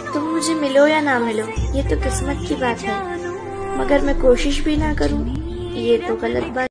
तुम मुझे मिलो या ना मिलो ये तो किस्मत की बात है, मगर मैं कोशिश भी ना करूं ये तो गलत बात